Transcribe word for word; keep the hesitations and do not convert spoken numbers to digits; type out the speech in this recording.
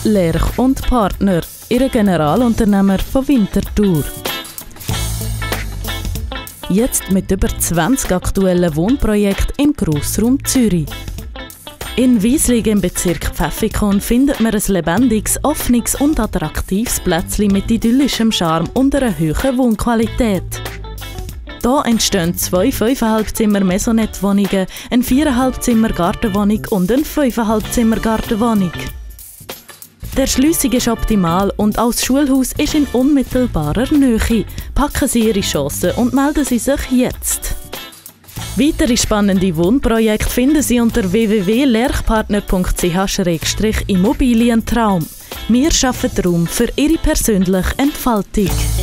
Lerch und Partner, Ihr Generalunternehmer von Winterthur. Jetzt mit über zwanzig aktuellen Wohnprojekten im Grossraum Zürich. In Wieslig im Bezirk Pfäffikon findet man ein lebendiges, offenes und attraktives Plätzchen mit idyllischem Charme und einer hohen Wohnqualität. Hier entstehen zwei fünf Komma fünf Zimmer Maisonette-Wohnungen, eine vier Komma fünf Zimmer Gartenwohnung und eine fünf Komma fünf Zimmer Gartenwohnung. Die Erschliessung ist optimal und auch das Schulhaus ist in unmittelbarer Nähe. Packen Sie Ihre Chancen und melden Sie sich jetzt. Weitere spannende Wohnprojekte finden Sie unter w w w punkt lerchpartner punkt c h slash immobilientraum. Wir schaffen Raum für Ihre persönliche Entfaltung.